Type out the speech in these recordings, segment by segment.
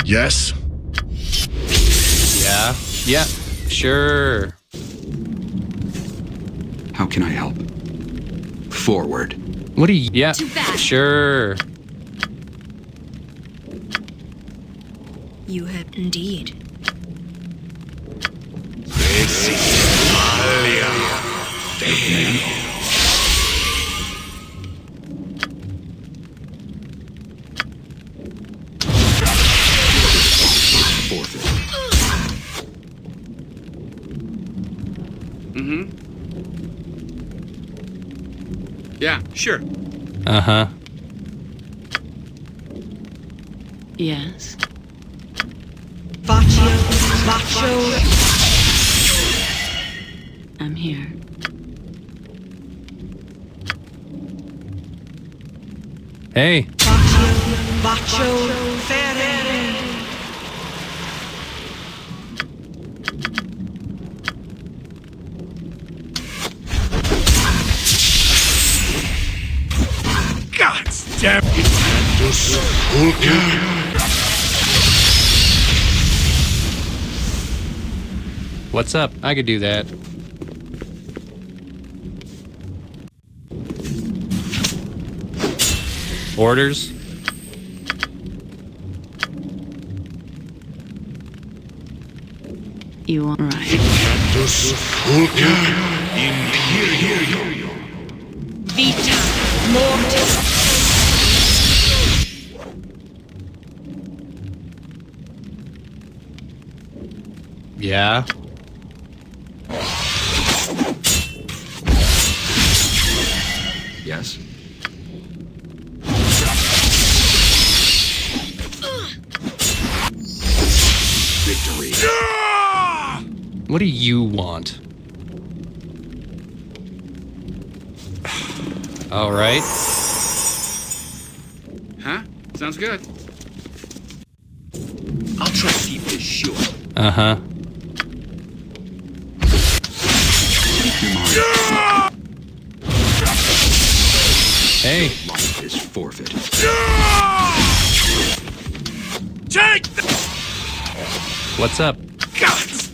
Yes? Yeah. Yeah. Sure. How can I help? Forward. What do you... Yeah. Too bad. Sure. You have indeed. Yeah, sure. Uh-huh. Yes. Vacho. I'm here. Hey. Vacho. Ferre. God damn it! What's up? I could do that. Orders? You are right. Vita. Mortis. Yeah. Yes? Victory. What do you want? All right. Huh? Sounds good. I'll try to keep this short. Uh-huh. Keep your mind. Hey. Life is forfeit. Take What's up? guts!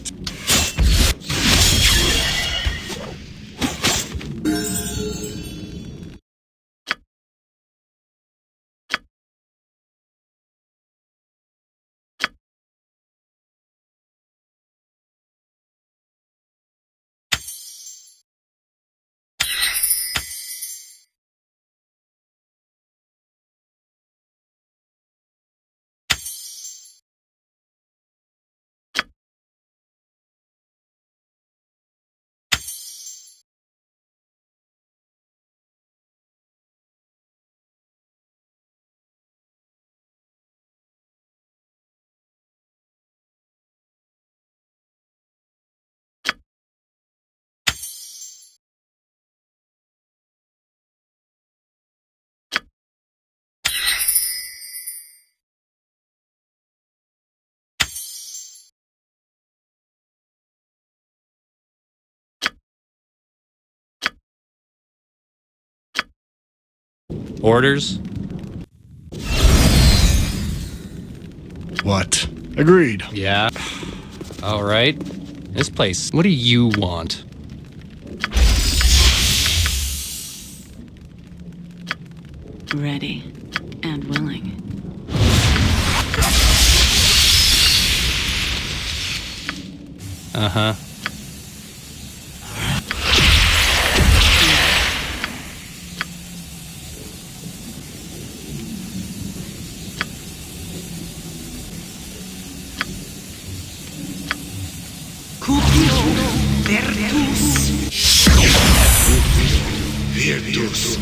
Orders? What? Agreed. Yeah. All right. This place. What do you want? Ready and willing. Uh-huh. Virtus.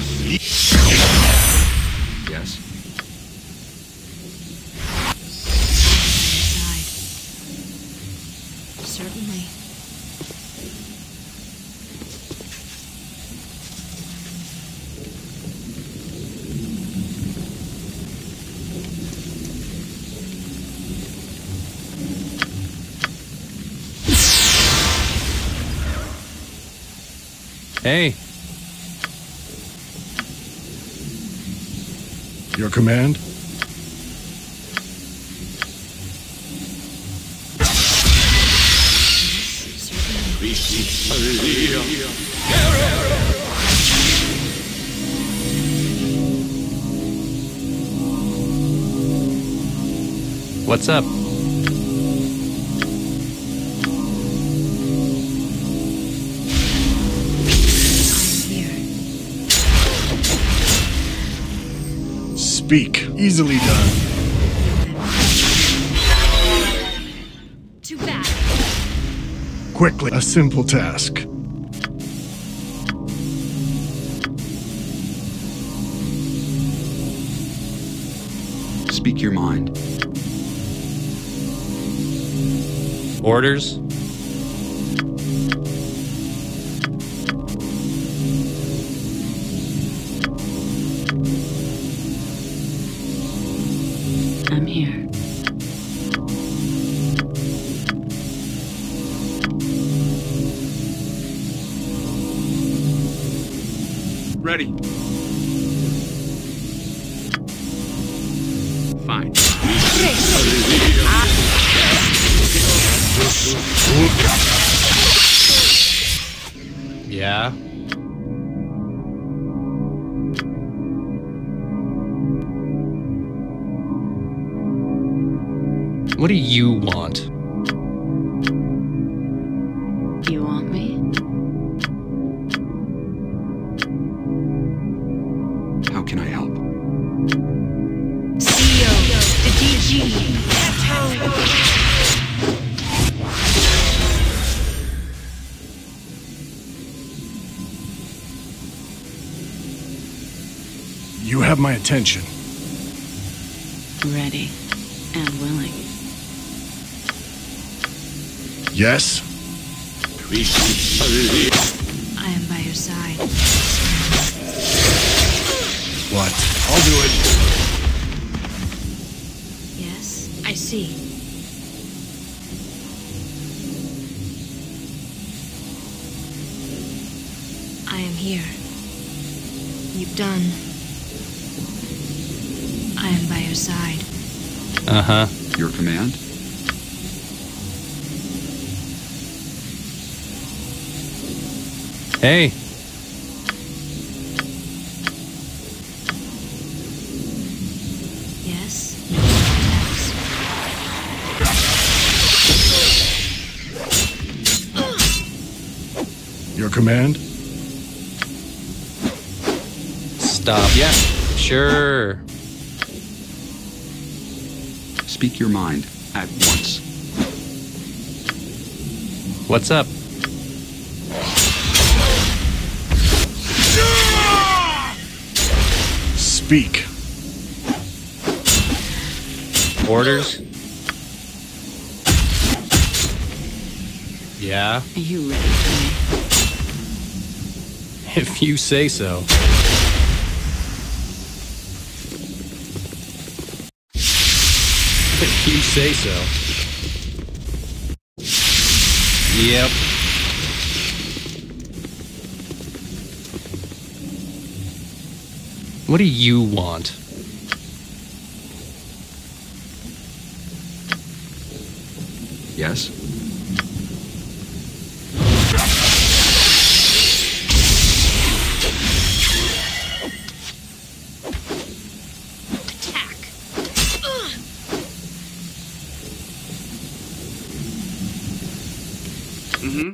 Yes? Certainly. Hey. Your command? What's up? Speak. Easily done. Too bad. Quickly. A simple task. Speak your mind. Orders? I'm here. Ready. Fine. Yeah? What do you want? You want me? How can I help? CEO, the DG, You have my attention. Ready and willing. Yes? I am by your side. What? I'll do it. Yes, I see. I am here. You've done. I am by your side. Uh-huh. Your command? Hey. Yes. Your command? Stop. Yeah. Sure. Speak your mind at once. What's up? Speak. Orders? Yeah? Are you ready for me? If you say so. If you say so. Yep. What do you want? Yes? Attack. Mm-hmm.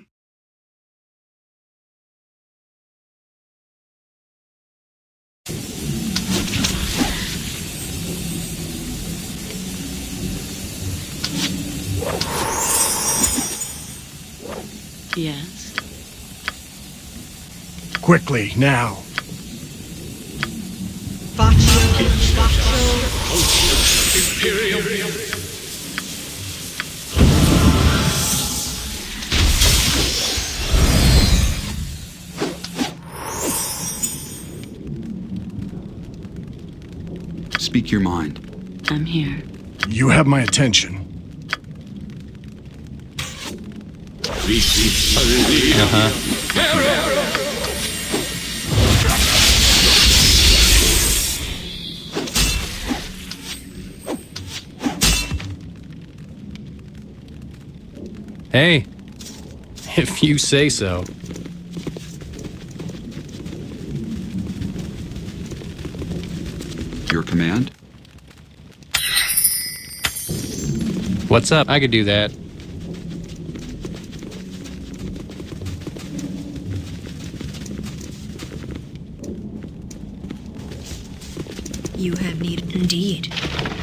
Yes. Quickly, now. Bacho. Speak your mind. I'm here. You have my attention. Uh-huh. Hey. If you say so. Your command? What's up? I could do that. You have need indeed.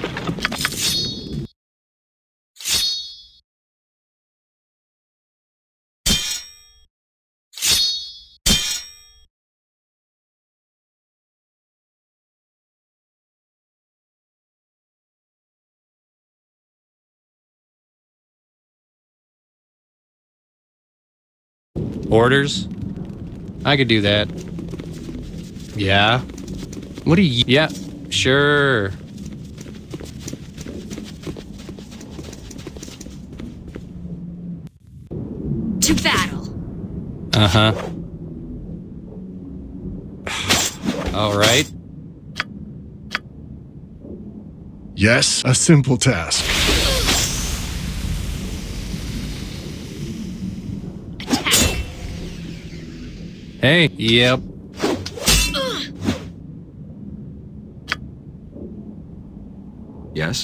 Orders? I could do that. Yeah? What do you... Yeah, sure. To battle. Uh-huh. All right. Yes, a simple task. Attack. Hey, yep. Yes?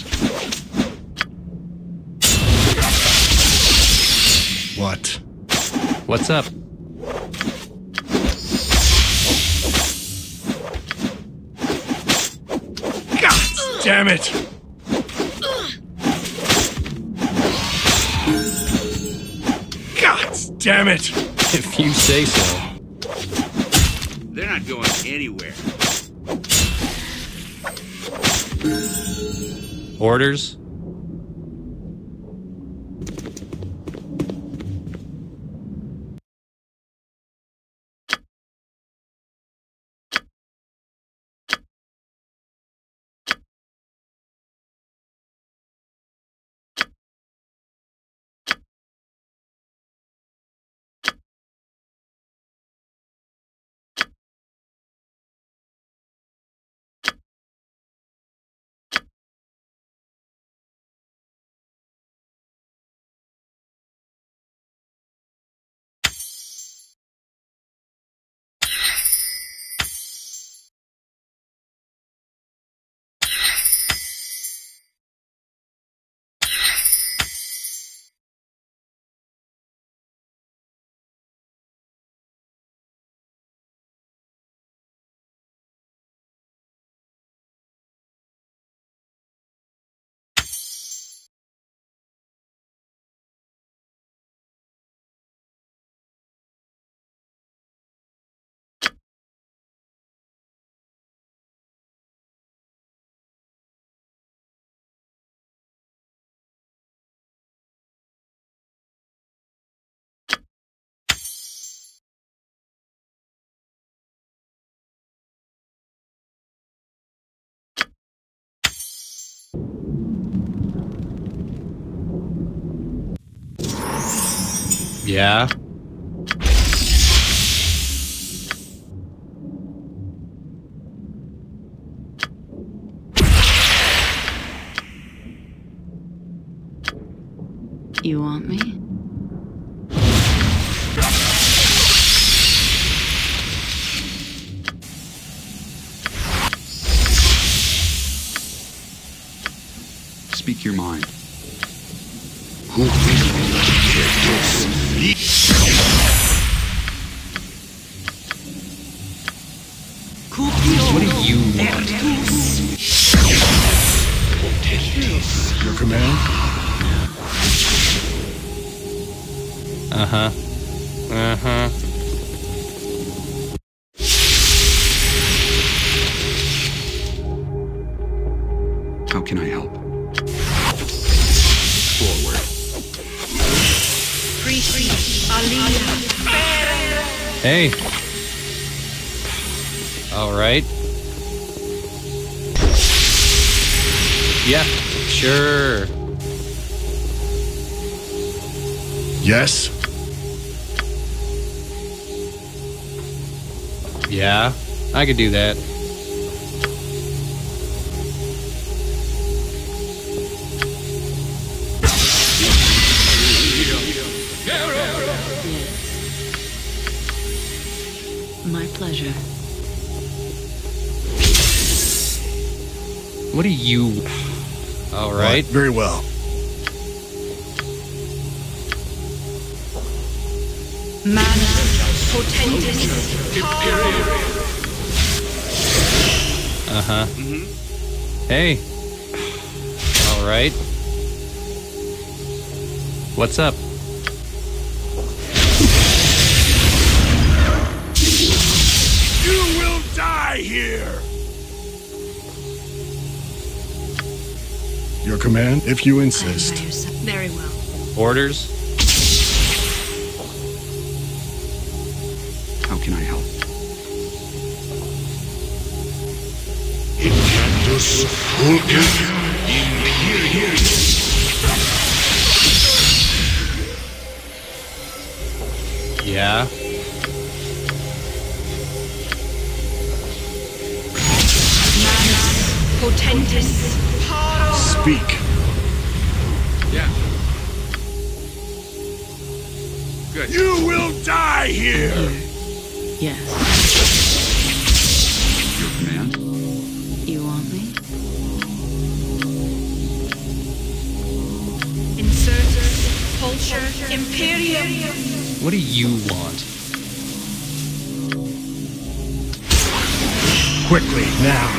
What? What's up? God damn it! God damn it! If you say so. They're not going anywhere. Orders? Yeah? You want me? Speak your mind. What do you want? Your command? Uh-huh. Uh-huh. How can I help? Forward. Hey. All right. Yeah, sure. Yes? Yeah, I could do that. What do you... All right. Very well. Manus potendis. Uh-huh. Hey. All right. What's up? You will die here! Your command, if you insist. Very well. Orders? How can I help? Yeah. Potentis. Speak. Yeah. Good. You will die here! Yes. Your command? You want me? Insurgers. Culture. Imperium. What do you want? Quickly, now.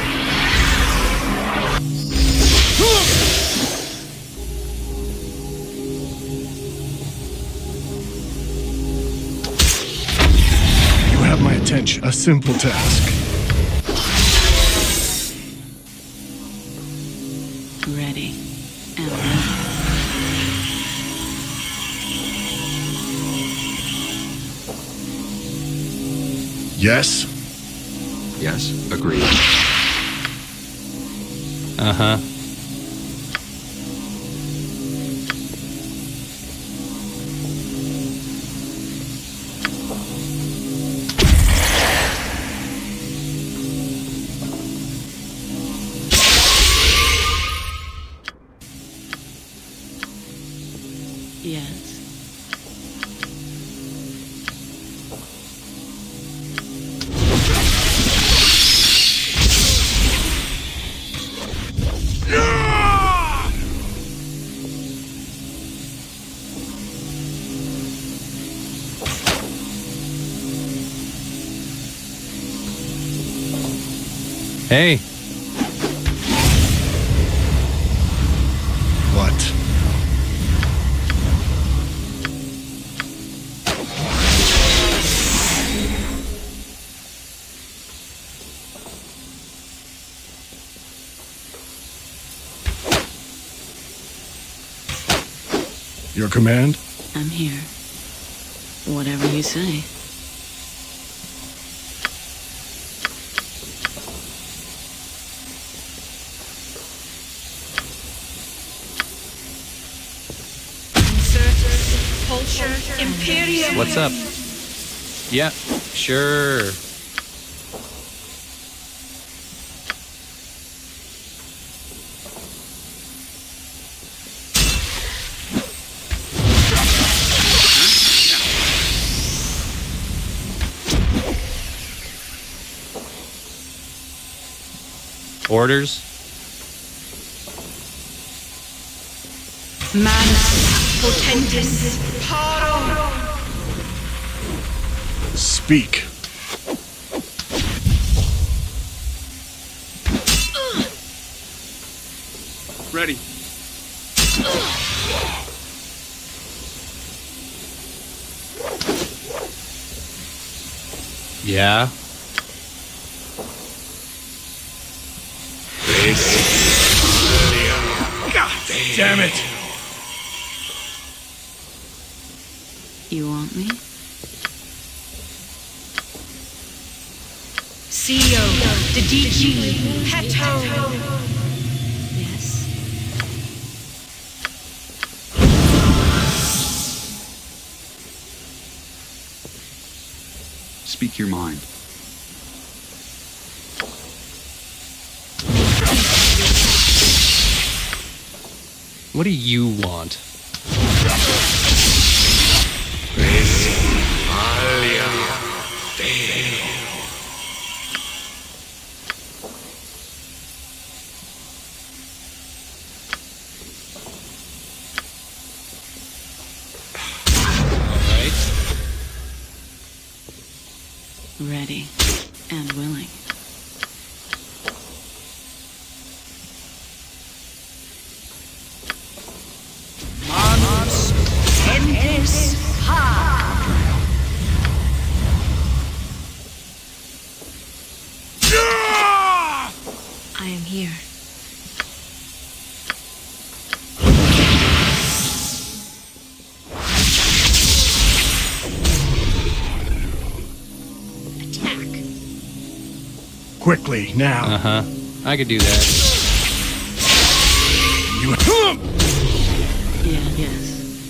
You have my attention. A simple task. Ready. And willing. Yes? Yes, agreed. Uh-huh. Yes. Hey. What? Your command? I'm here. Whatever you say. Insurgers. Culture. Imperium. What's up? Yeah, sure. Orders? Manus potendis. Speak. Ready. Yeah. God damn it! You want me? CEO. Dedici. Peto. Yes. Speak your mind. What do you want? Ready and willing. Manus potendis ha. I am here. Attack. Quickly, now. Uh-huh. I could do that. You. Yeah, yes.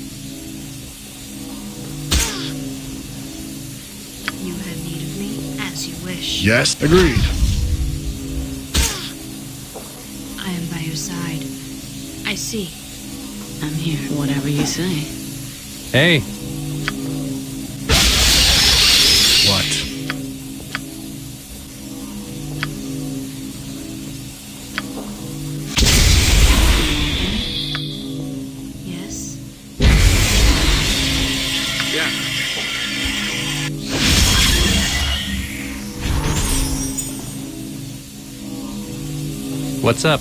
You have need of me as you wish. Yes, agreed. I am by your side. I see. I'm here. Whatever you say. Hey, What? Yes. Yeah. what's up?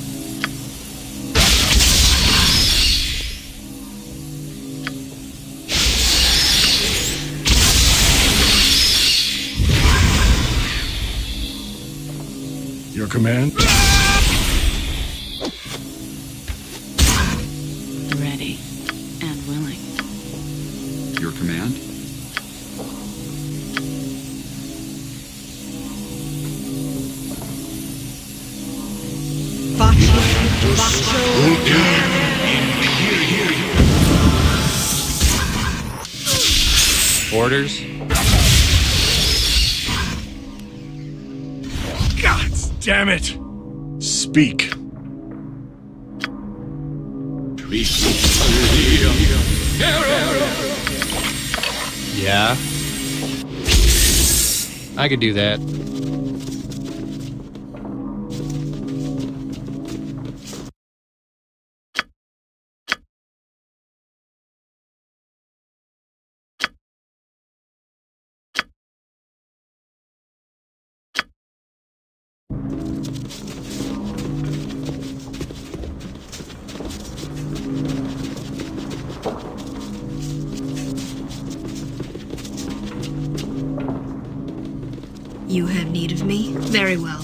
Your command? Ready and willing. Your command? Orders? God damn it! Speak. Yeah. I could do that. You have need of me? Very well.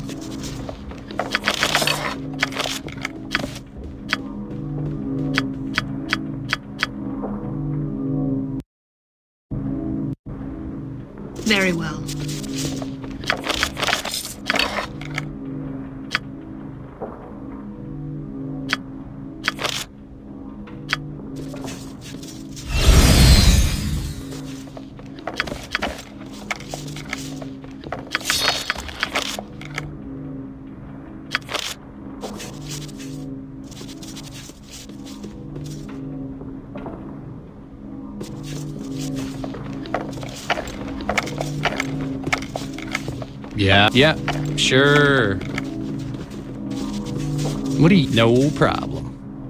Very well. Yeah, sure. What do you... No problem.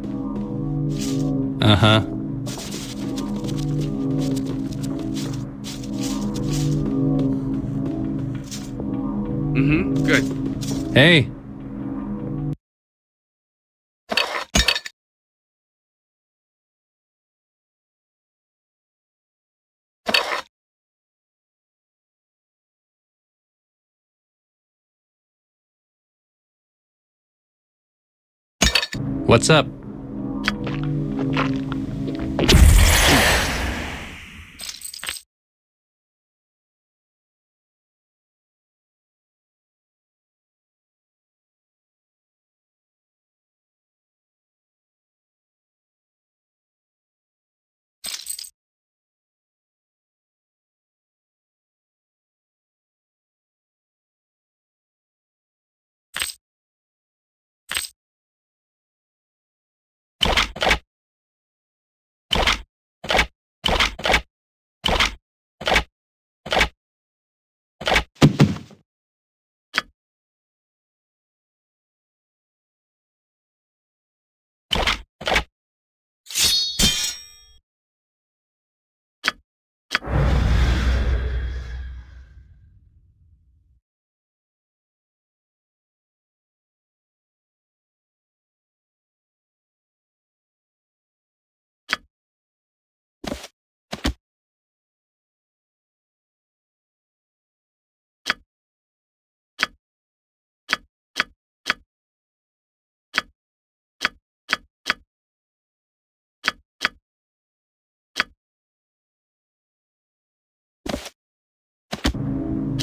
Uh-huh. Mm-hmm. Good. Hey. What's up?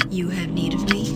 You have need of me?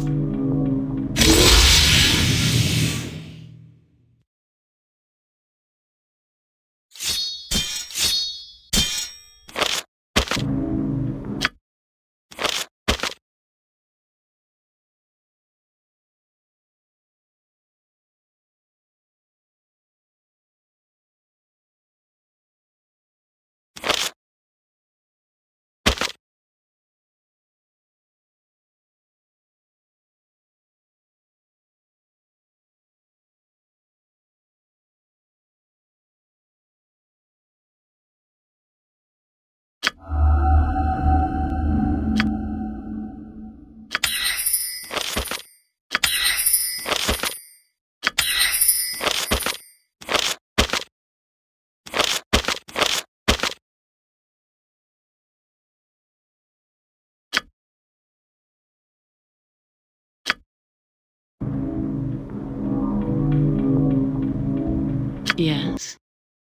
Yes.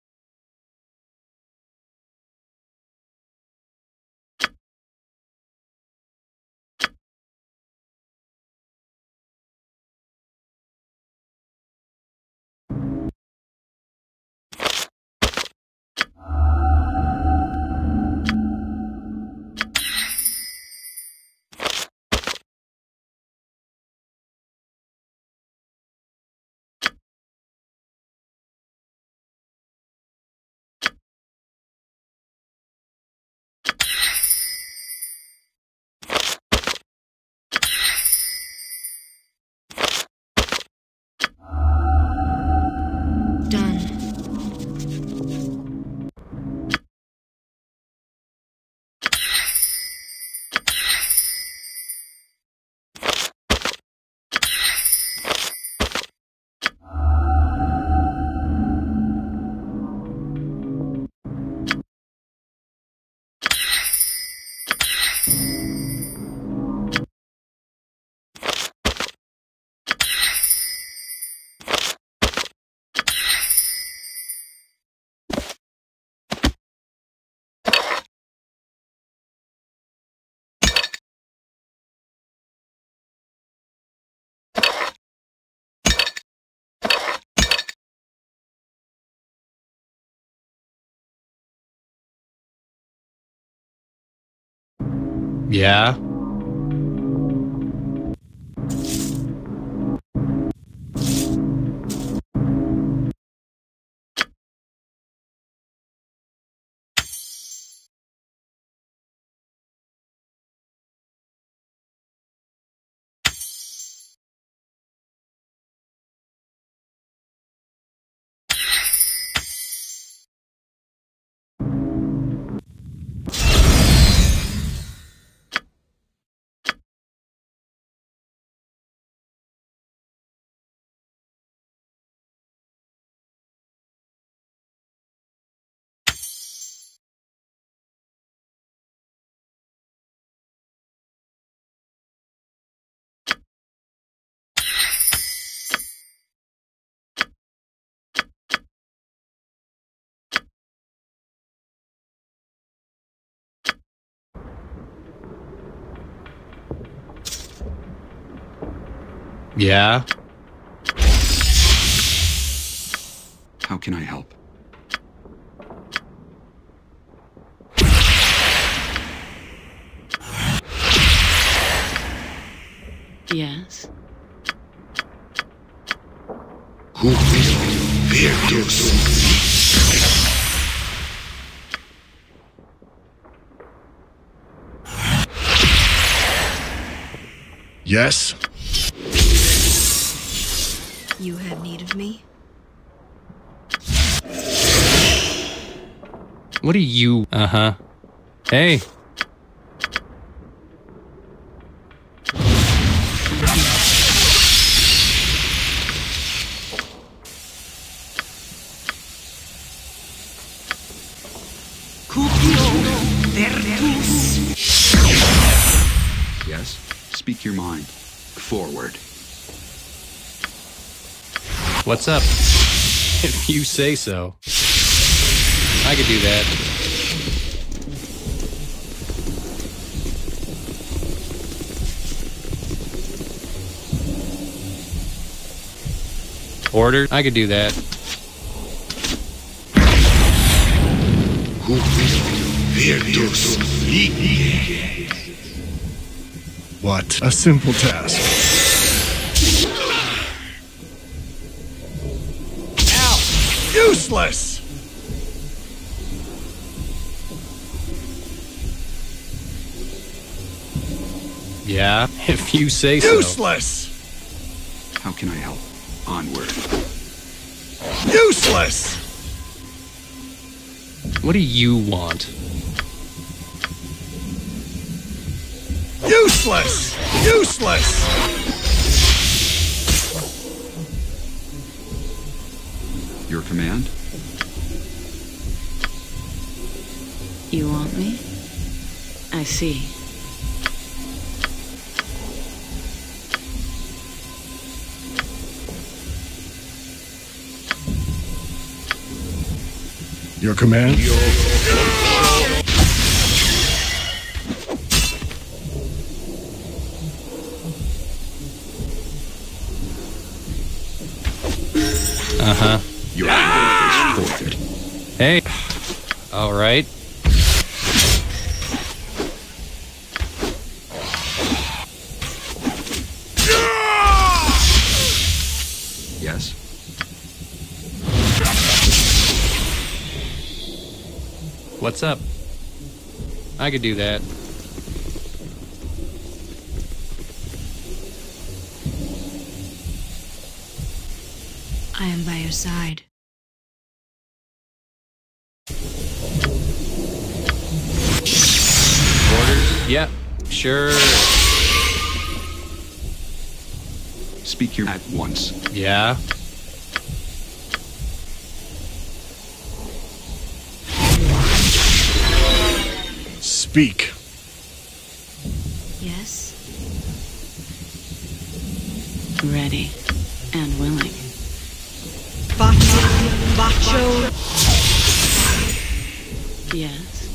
Done. Yeah? Yeah? How can I help? Yes. Yes? You have need of me? What are you? Uh-huh. Hey. Yes? Speak your mind. Forward. What's up? If you say so. I could do that. Order? I could do that. What? A simple task. Ow! Useless! Yeah, if you say so. Useless! How can I help? Onward. Useless! What do you want? Useless! Useless! Your command? You want me? I see. Your command? Uh-huh. Your order is forfeit. Hey. All right. Yes? What's up? I could do that. I am by your side. Orders? Yep. Sure. Speak your at once. Yeah. Speak. Yes? Ready and willing. Bacho. Yes.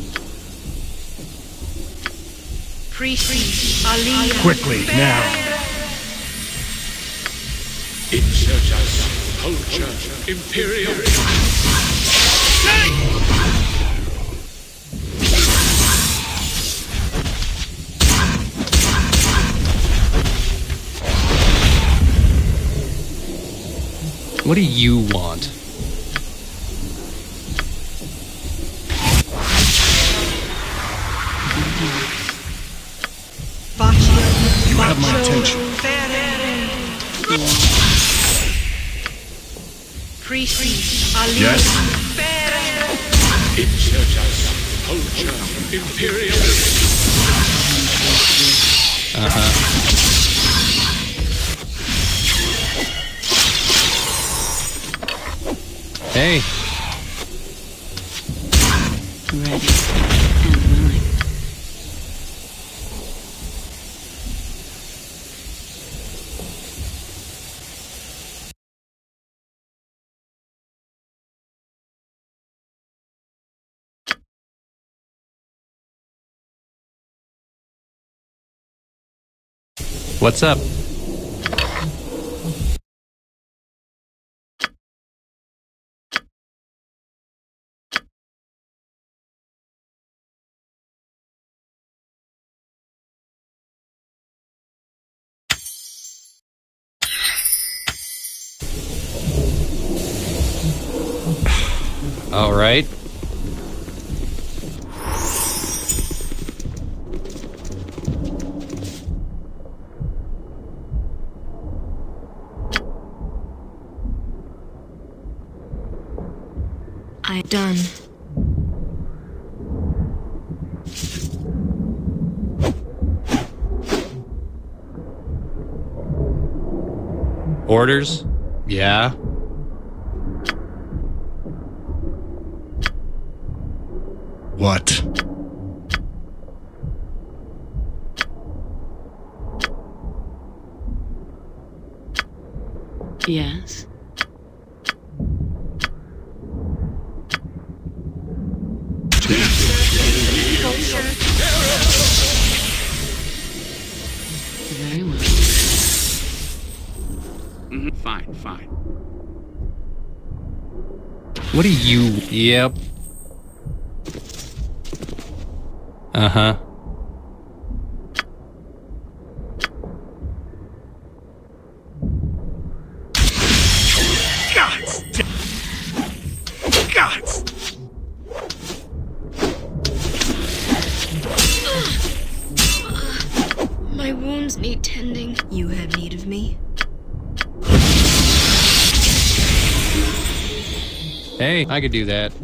Priest. Ali. Quickly, now. Insurgents, culture, imperial. What do you want? You have my attention. Priest. Ali. Yes? Insurgents, culture, imperial. Hey. Ready and willing. What's up? All right. I'm done. Orders? Yeah. What? Yes. Very well. Fine, fine. What do you... Yep. Uh-huh. Gods! My wounds need tending. You have need of me? Hey, I could do that.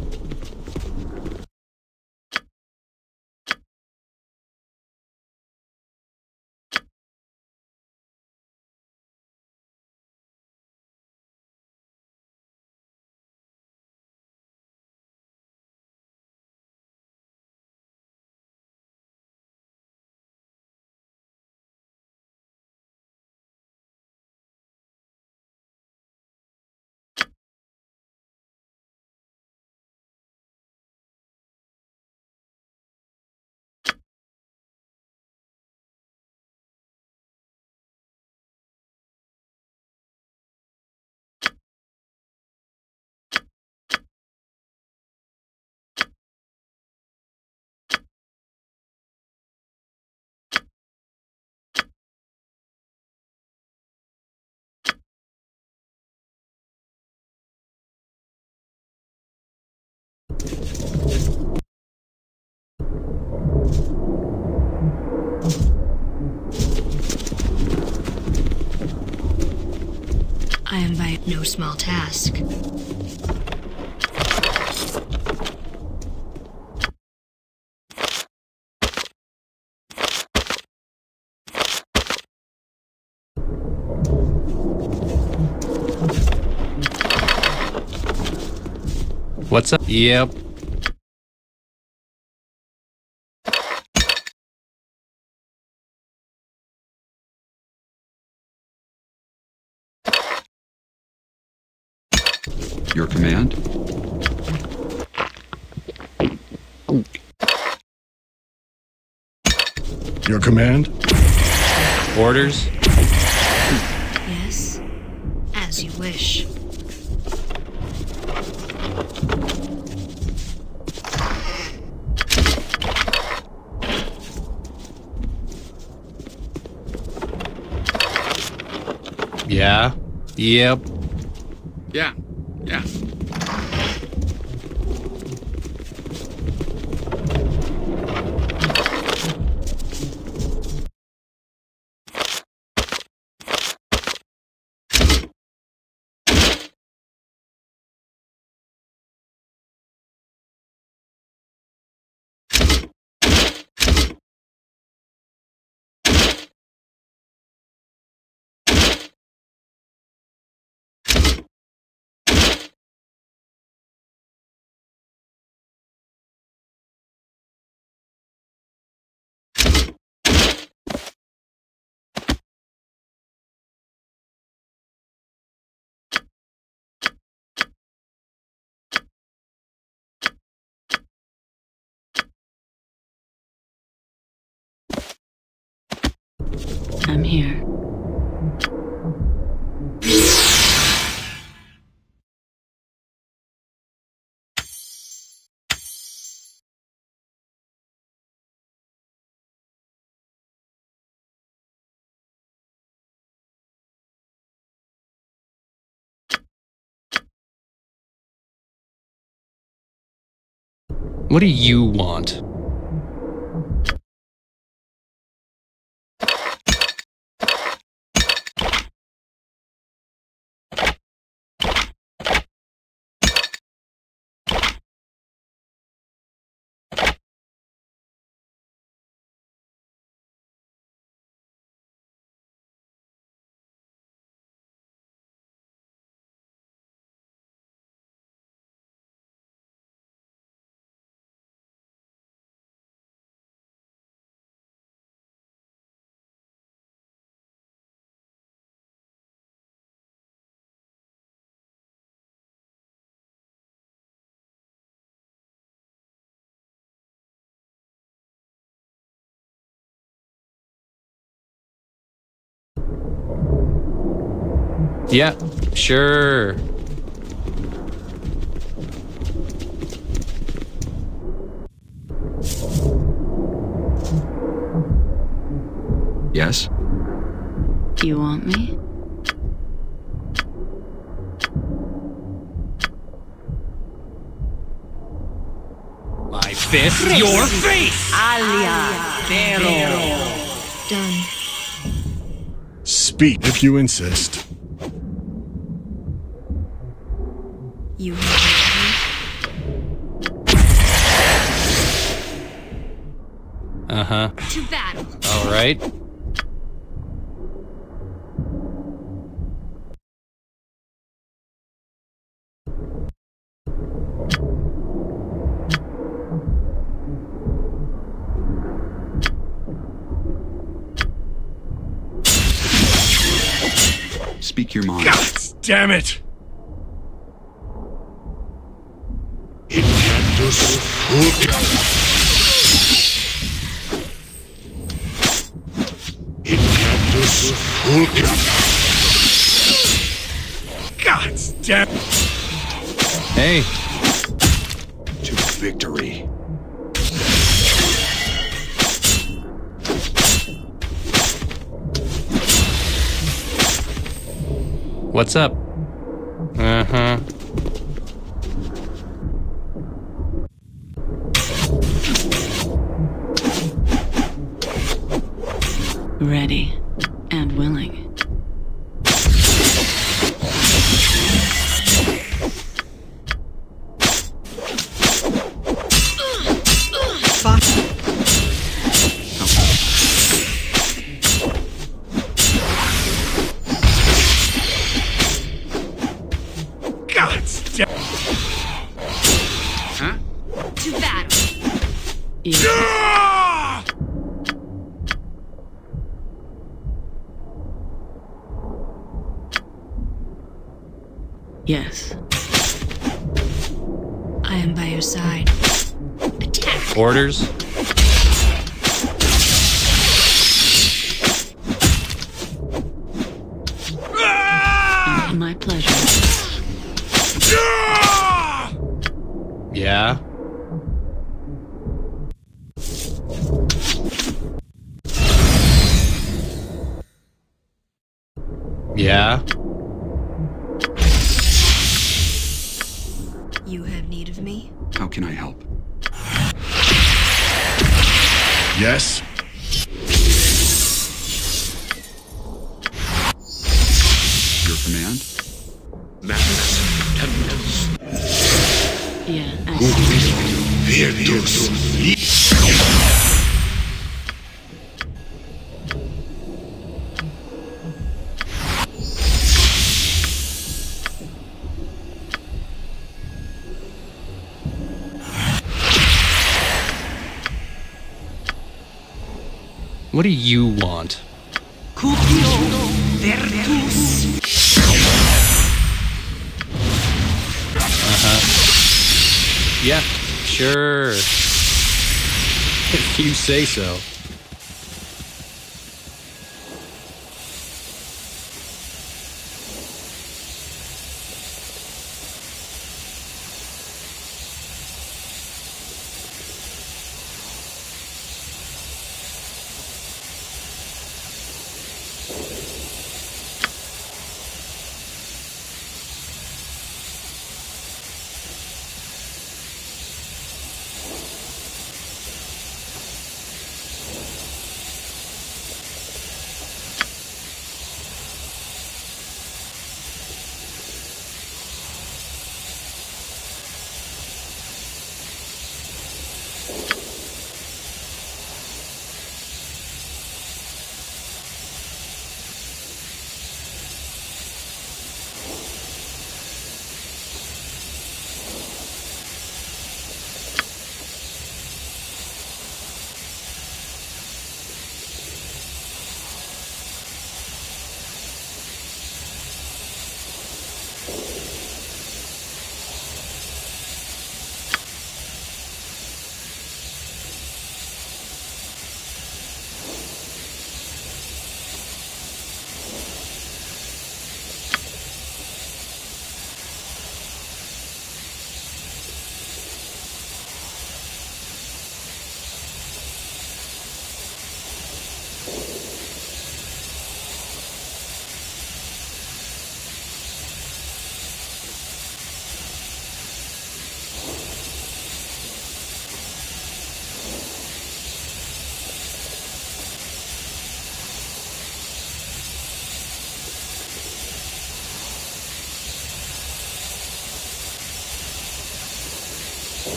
I am by no small task. What's up? Yep. Your command? Your command? Orders? Yes? As you wish. Yeah. Yep. Yeah. Yeah. I'm here. What do you want? Yeah, sure. Yes? You want me? My fist, your face! Done. Speak if you insist. You have Uh-huh. to battle. All right. Speak your mind. God damn it! God damn! Hey, To victory. what's up? Uh-huh. Ready and willing. God damn! Huh? To battle. Yes. Ah! Yes. I am by your side. Attack. Orders? My pleasure. Ah! Yeah. Yeah. You have need of me? How can I help? Yes? Your command? Max Tempest. Yeah, I see. Virtus. What do you want? Uh-huh. Yeah, sure. If you say so.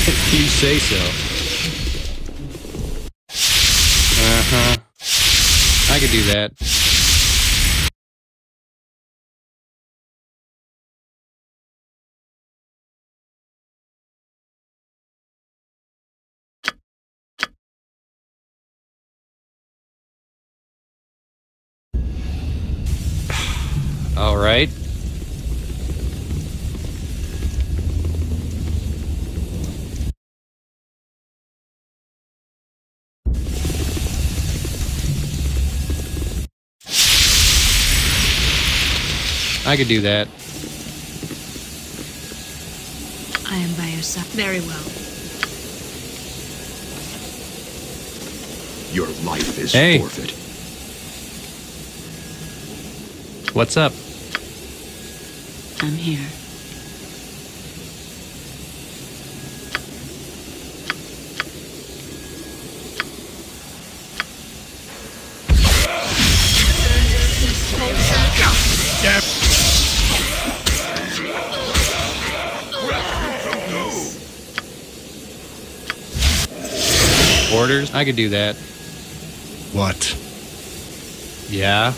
If you say so. Uh-huh. I could do that. All right. I could do that. I am by your side. Very well. Your life is Hey. forfeit. What's up? I'm here. Orders? I could do that. What? Yeah.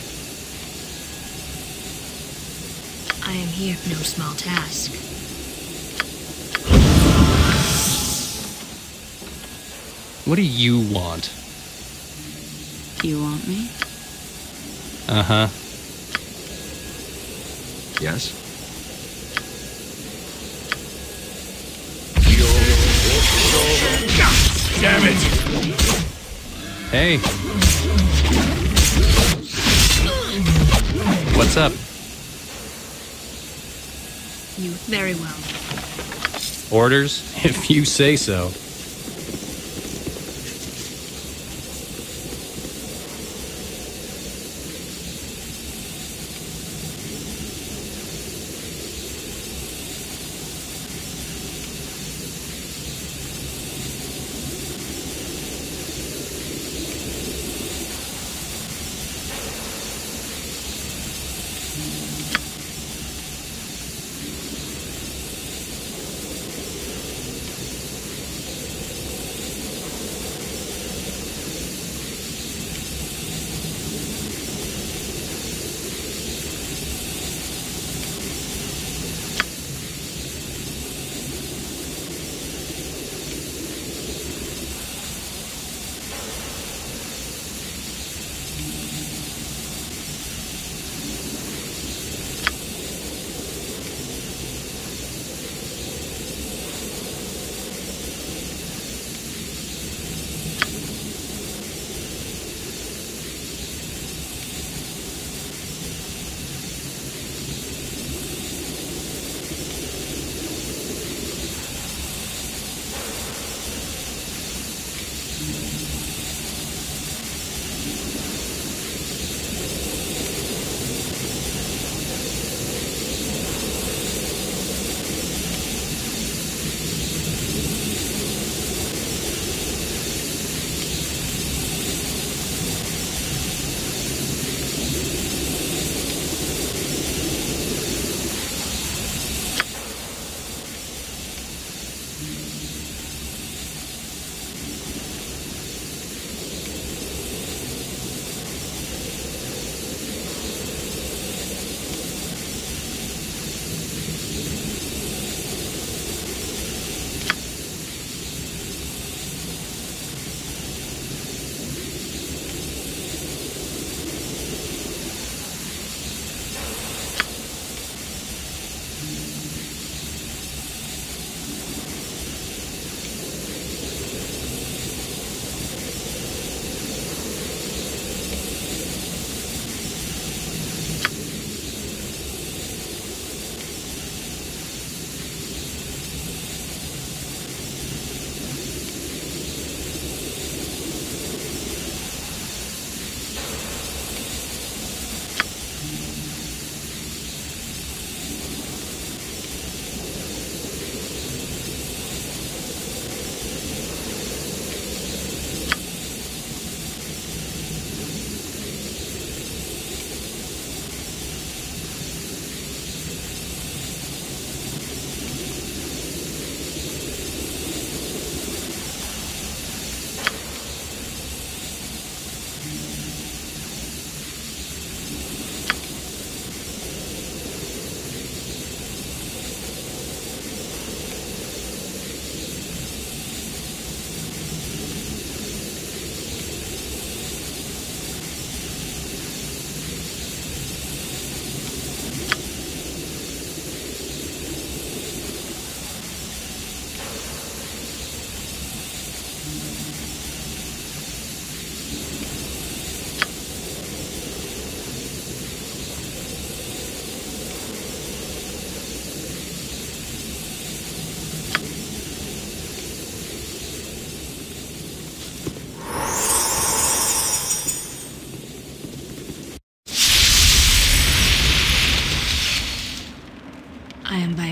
I am here for no small task. What do you want? You want me? Uh-huh. Yes? Damn it! Hey. What's up? You very well. Orders? If you say so.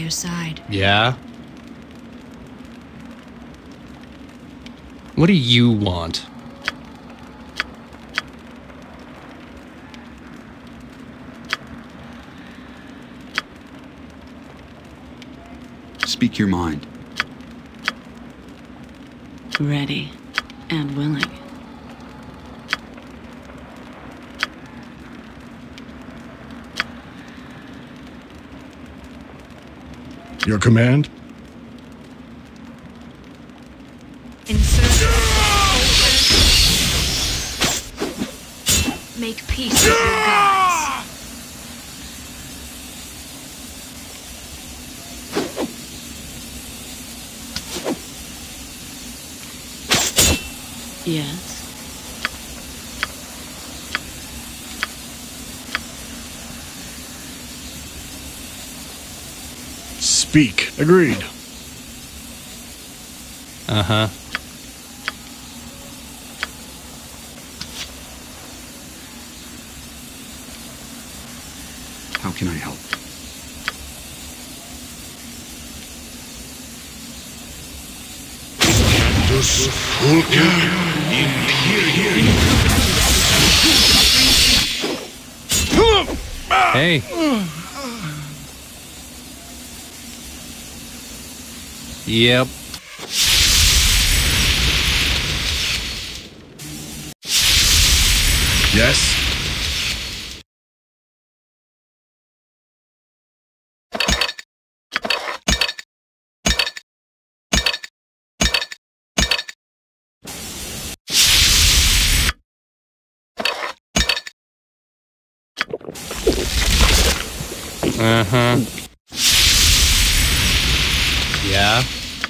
your side. Yeah? What do you want? Speak your mind. Ready and willing. Your command? Insert. Make peace with your gods. Yes. Speak. Agreed. Uh-huh. How can I help? Hey. Yep. Yes? Uh-huh. Yeah?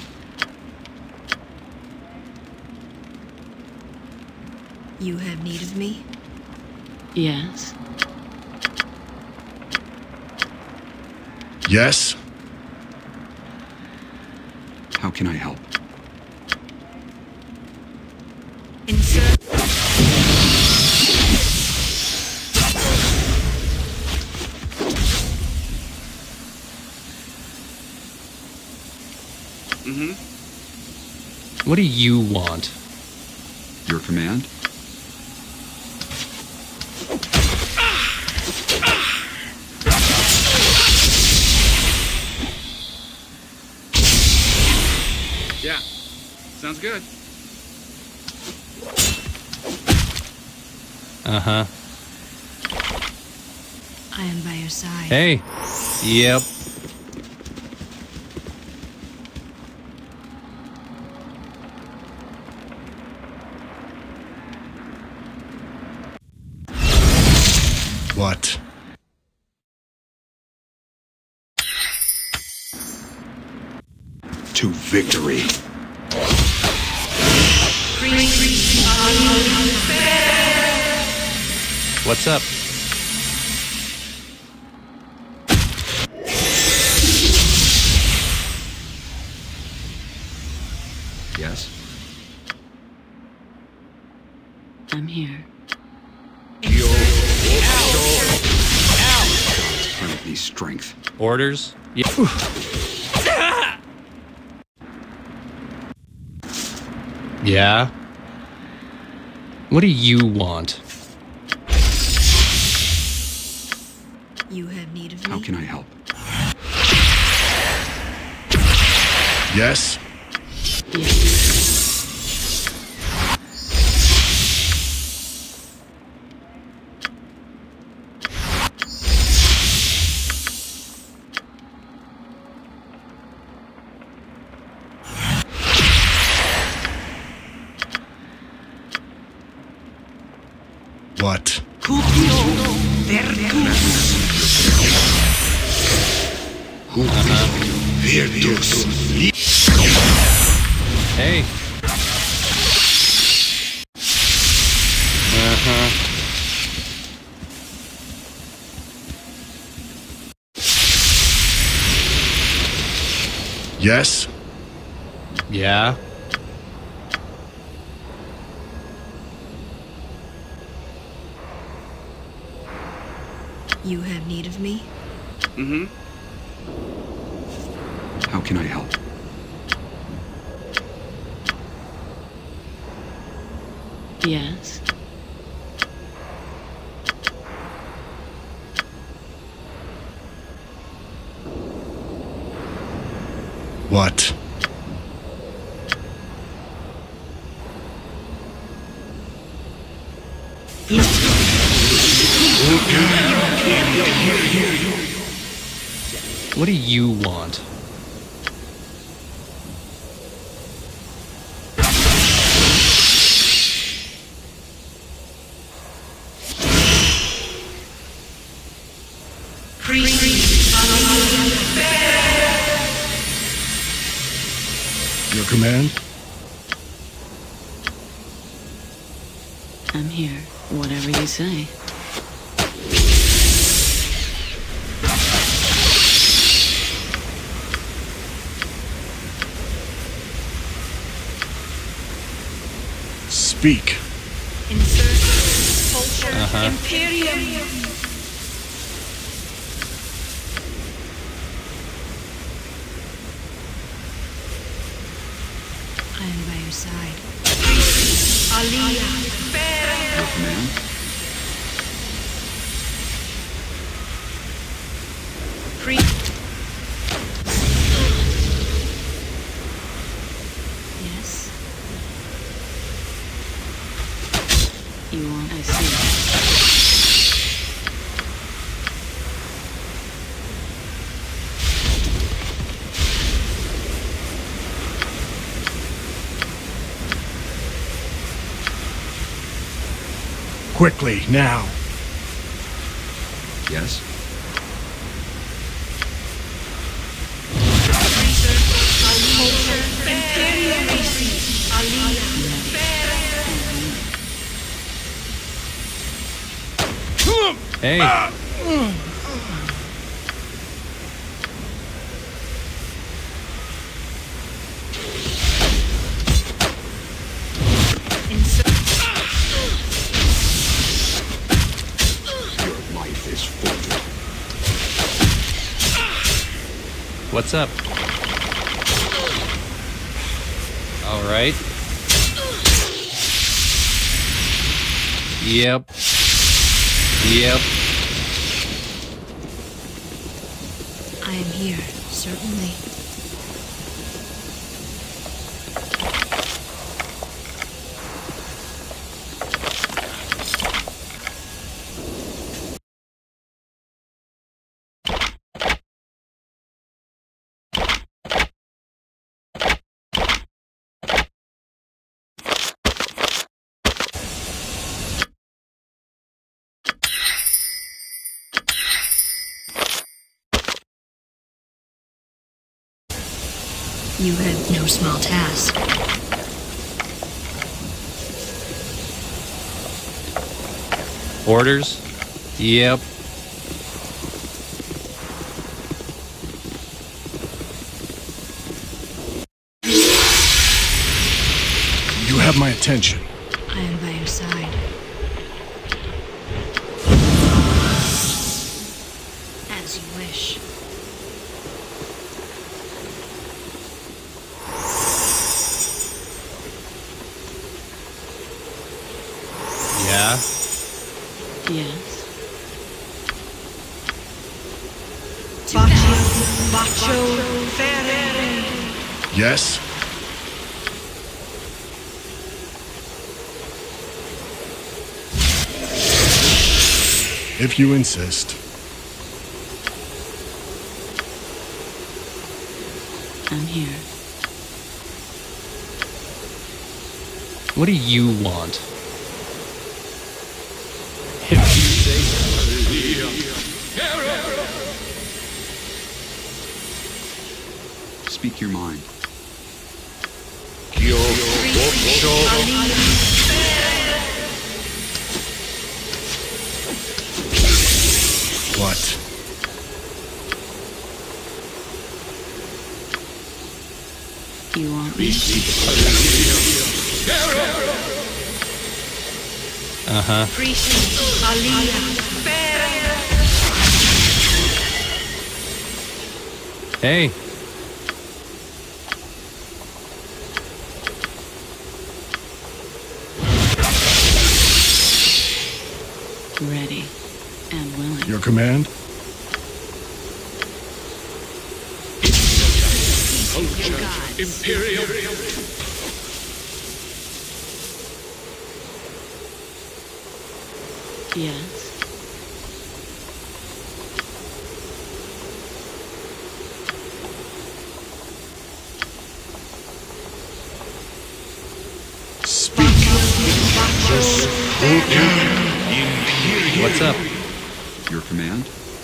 You have need of me? Yes. Yes? How can I help? Insert. What do you want? Your command? Yeah. Sounds good. Uh-huh. I am by your side. Hey. Yep. What? To victory. What's up? Yes? I'm here. Grant me strength. Orders? Yeah. Yeah? What do you want? You have need of me? How can I help? Yes? What? Hey. Uh-huh. Yes? Yeah? You have need of me? How can I help? Yes. What? What do you want? Your command? I'm here. Whatever you say. Speak. Imperium. I am by your side. Your command? Yes. You want? I see. Quickly, now. Yes? Hey. Your life is forfeit. What's up? All right. Yep. Yep. I am here, certainly. You had no small task. Orders? Yep. You have my attention. I am by your side. As you wish. Yeah. Yes. Yes? If you insist. I'm here. What do you want? Speak your mind. What? You want me? Uh-huh. Hey. Ready and willing. Your command? Culture Imperium. Yes. What's up? Your command?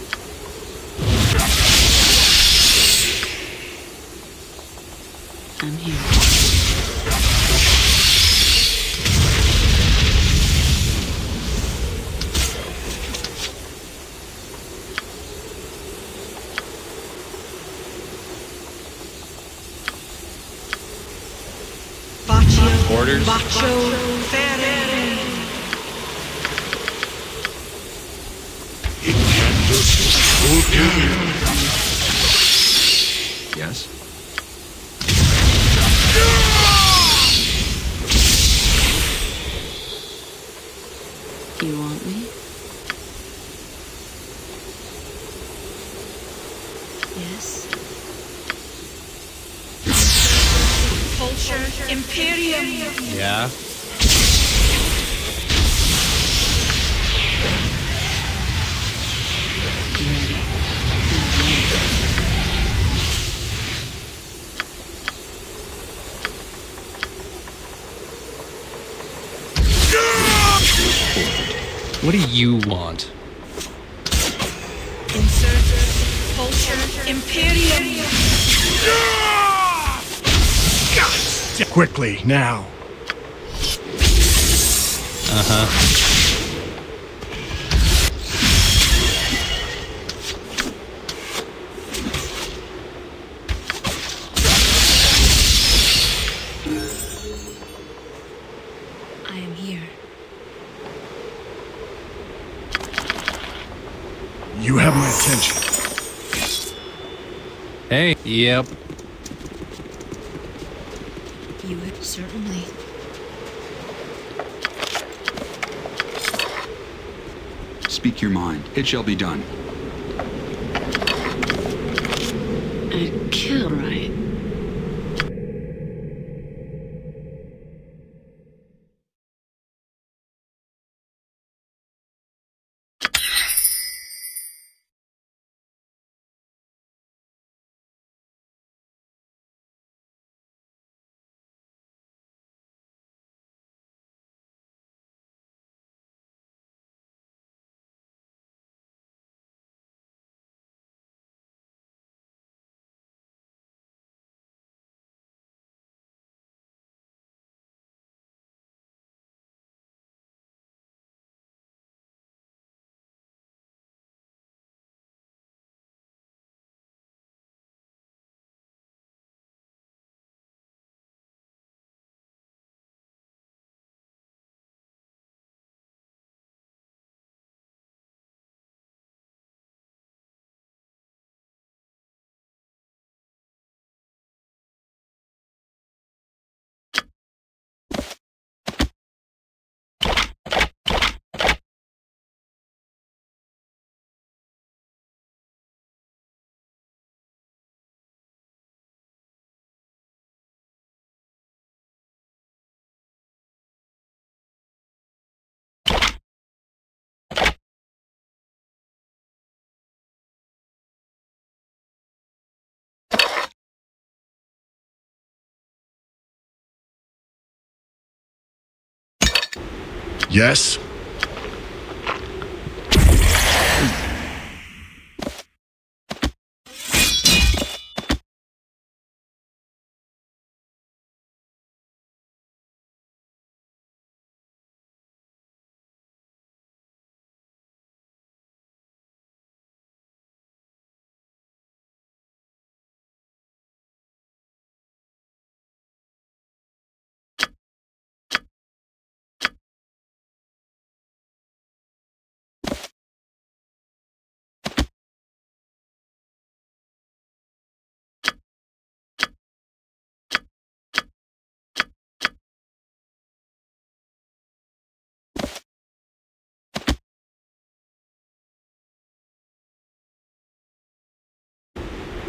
I'm here. Orders? Yes? You want me? Yes. Culture Imperium. Yeah. Ready and willing. What do you want? Insurgent. Culture Imperium. Quickly, now. I am here. You have my attention. Hey. Yep. You would certainly. Speak your mind. It shall be done. I'd kill right. Yes?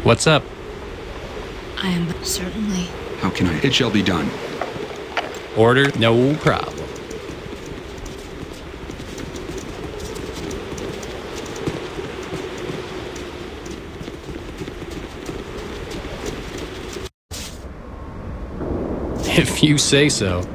What's up? I am certainly. How can I? It shall be done. Order, no problem. If you say so.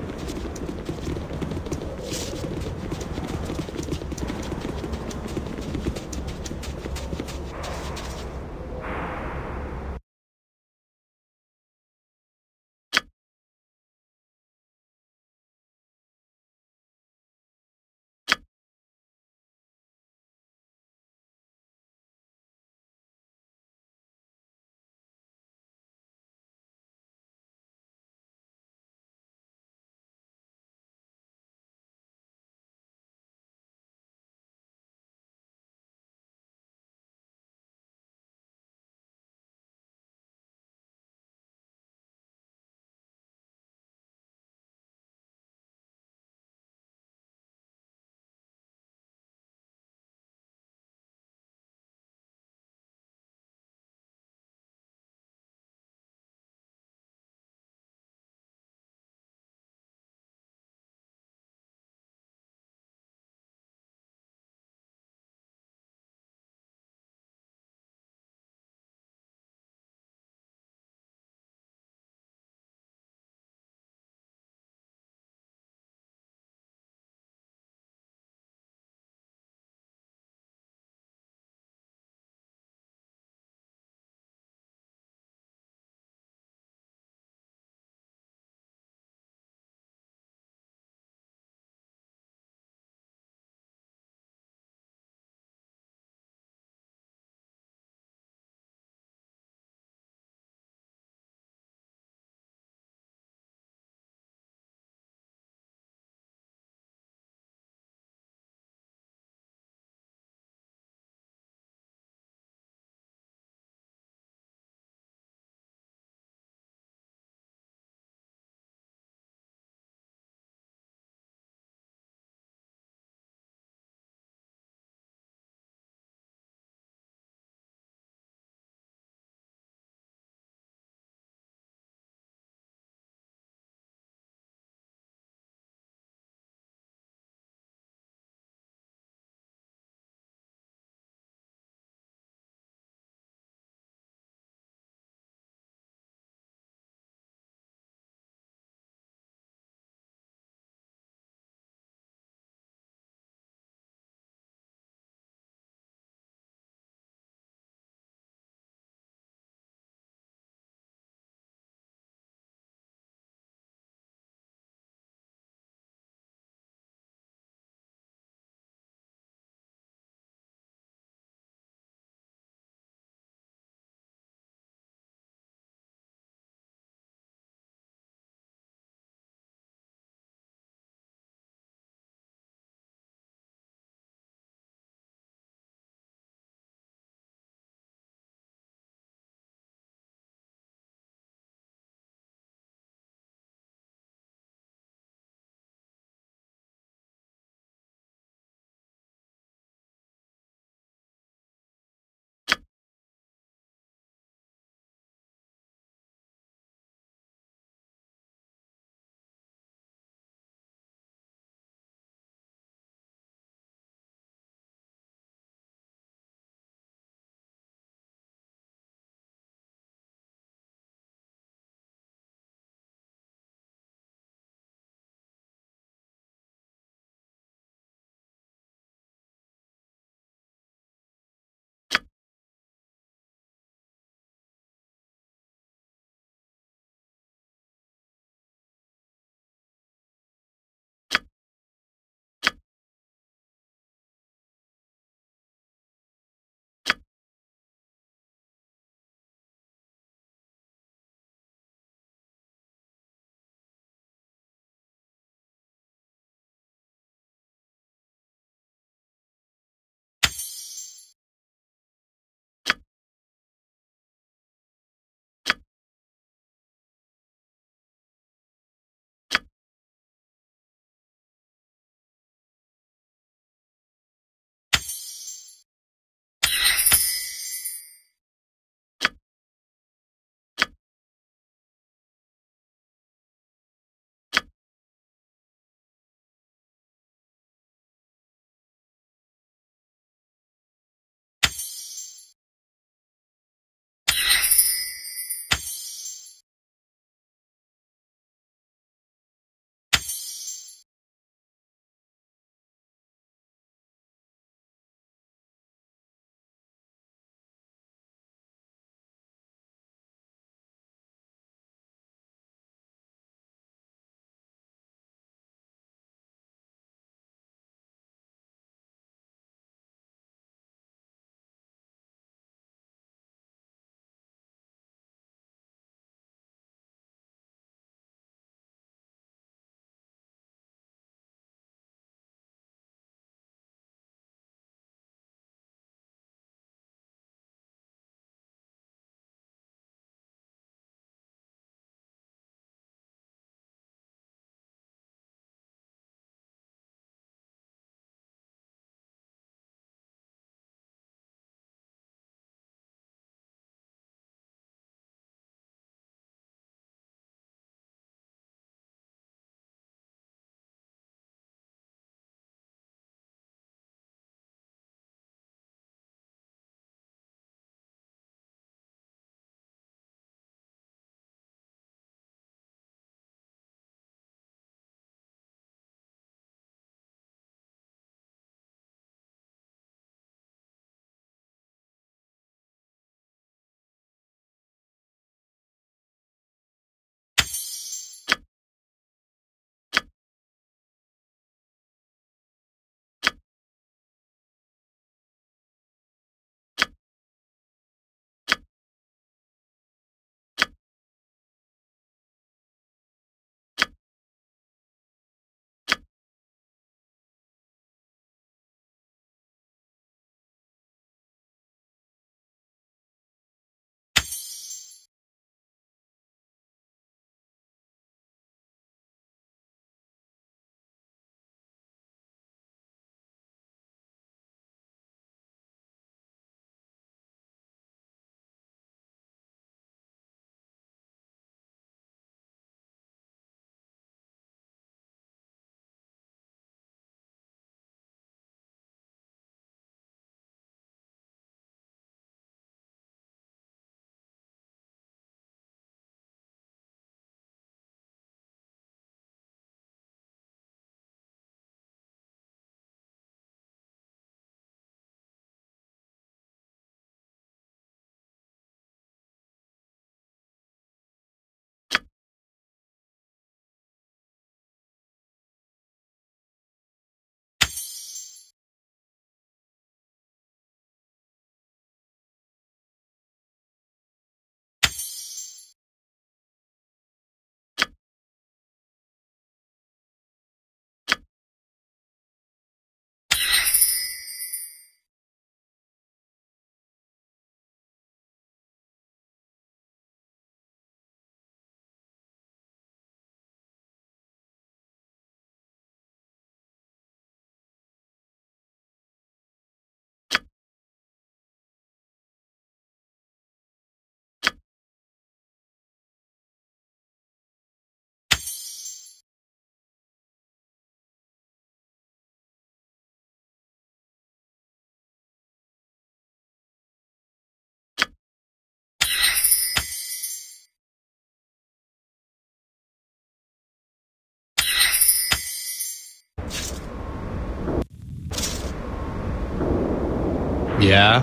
Yeah?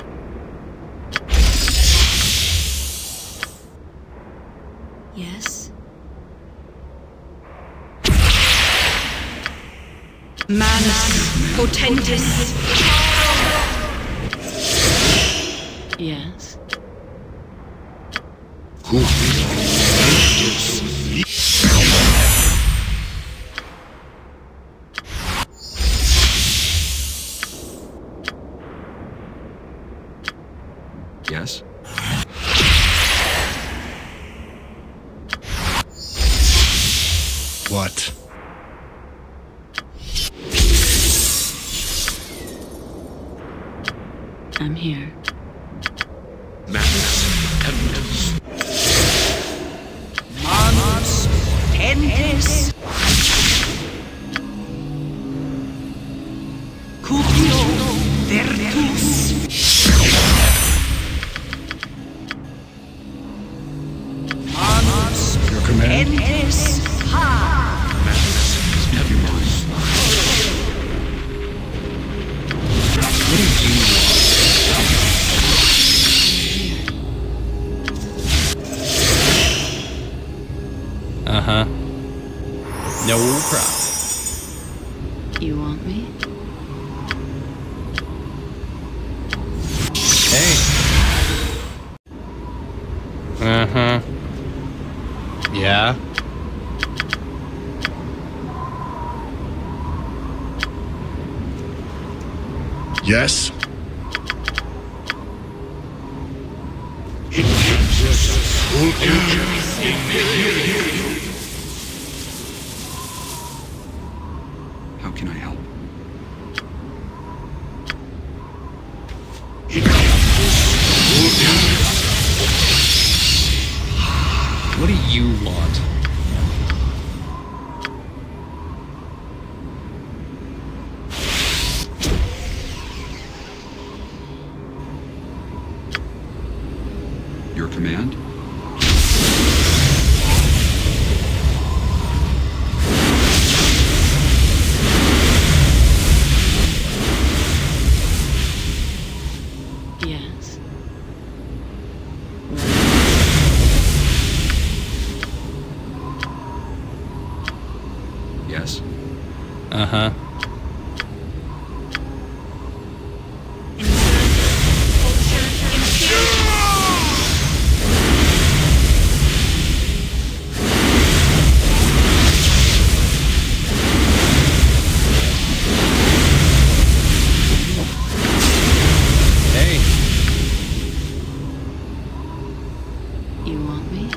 Yes? Manus potentis. Yes. Yes? What? I'm here. Manus eminence. Manus potentis. Cupio virtus. Manus Your command? potentis. Ha. Speak your mind. What do you want? Uh-huh. No problem. You want me? Hey. Uh-huh. Yeah? Yes? How can I help? What do you want? Your command? Yes. Yes? Uh-huh. Hey. You want me?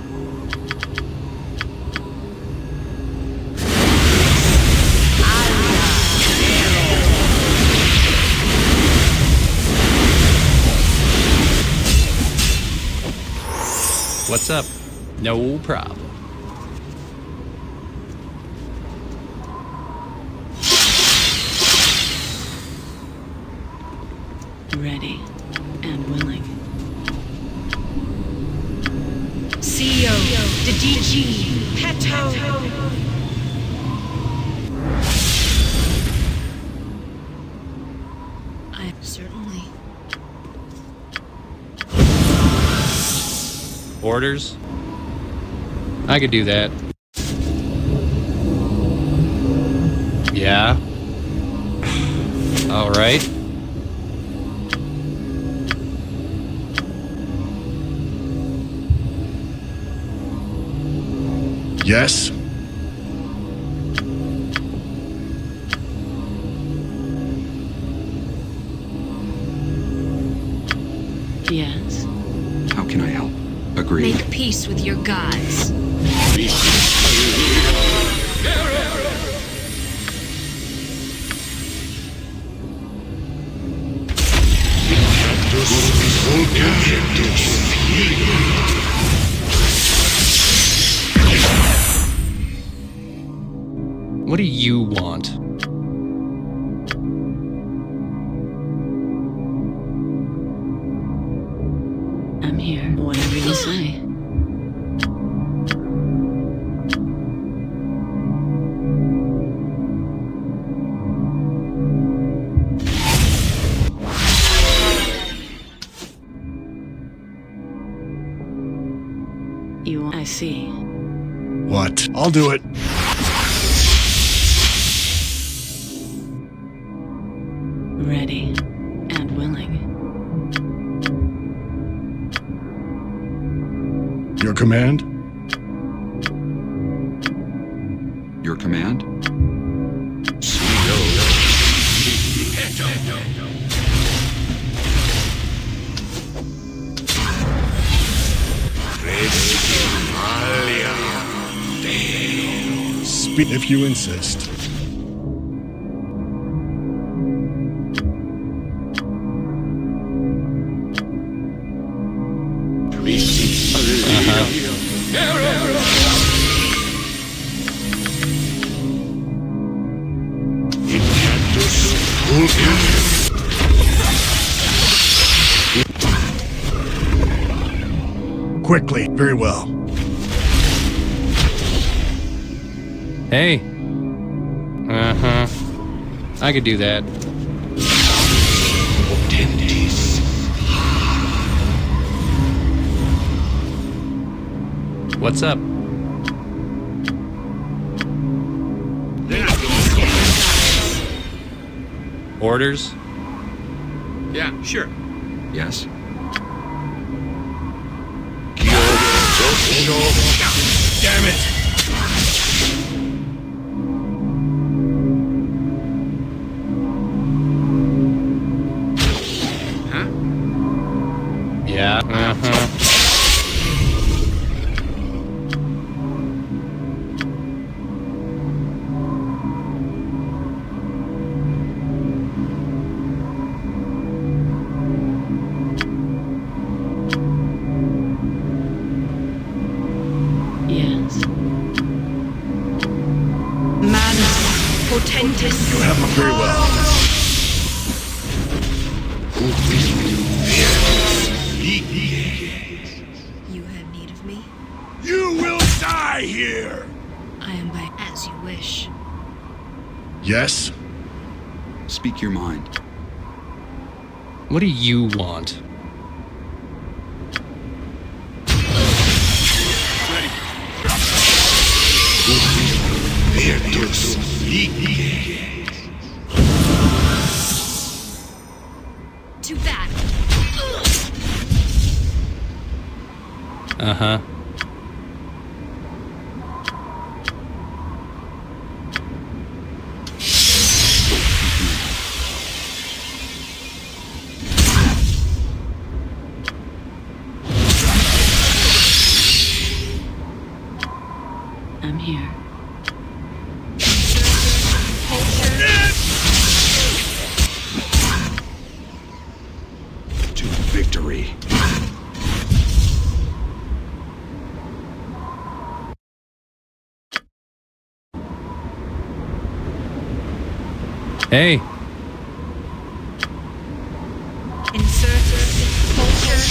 What's up? No problem. Ready and willing. CEO. DDG. Peto. I certainly. Orders? I could do that. Yeah? All right. Yes? Yes. How can I help? Agreed. Make peace with your gods. What do you want? I'm here. Whatever you say. see. What? I'll do it. Ready and willing. Your command? Your command? Speak if you insist. Quickly. Very well. Hey. Uh-huh. I could do that. What's up? Orders? Yeah, sure. Yes? Damn it! Huh? Yeah. Uh-huh. Yes. Manus Potentis. You have me very well. You have need of me? You will die here! I am by as you wish. Yes? Speak your mind. What do you want? To battle. Uh-huh. I'm here. To victory. Hey. Insert culture.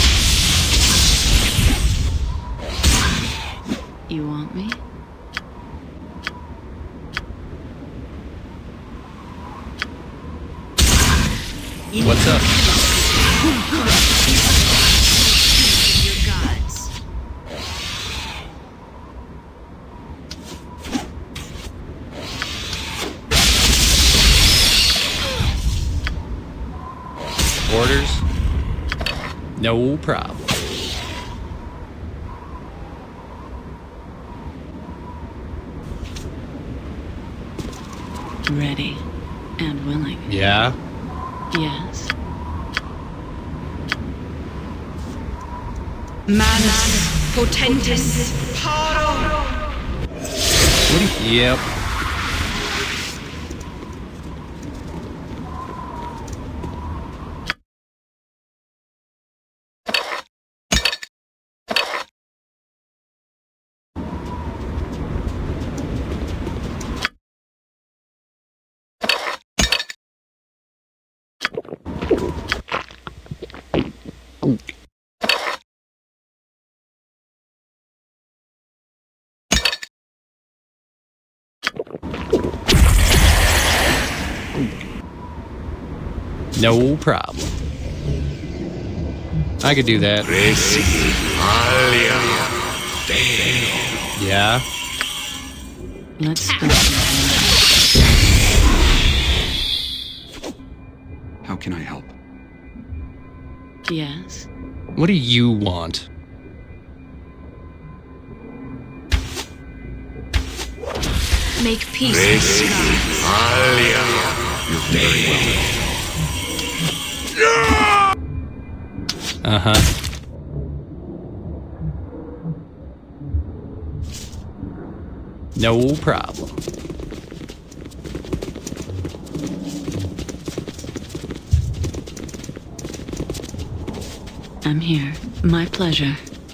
You want me? What's up? Your gods. Orders? No problem. Ready and willing. Yeah? Yes. Manus Potentis. Paro. Yep. No problem. I could do that. Yeah? Let's spend some How can I help? time. Yes. What do you want? Make peace with Sky. You're very welcome. Uh-huh. No problem. I'm here. My pleasure.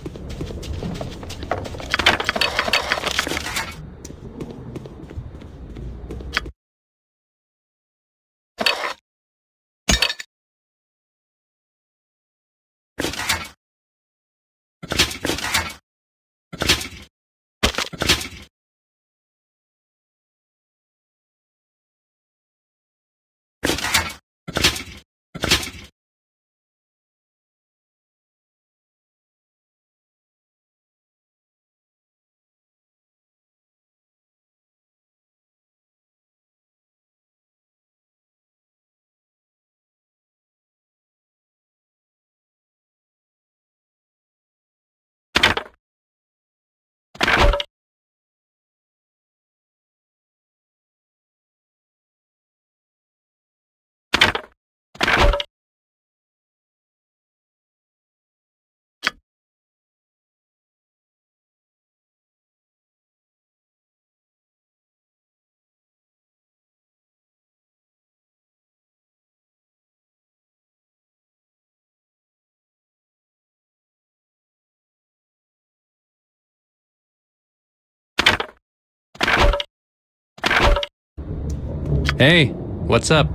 Hey, what's up?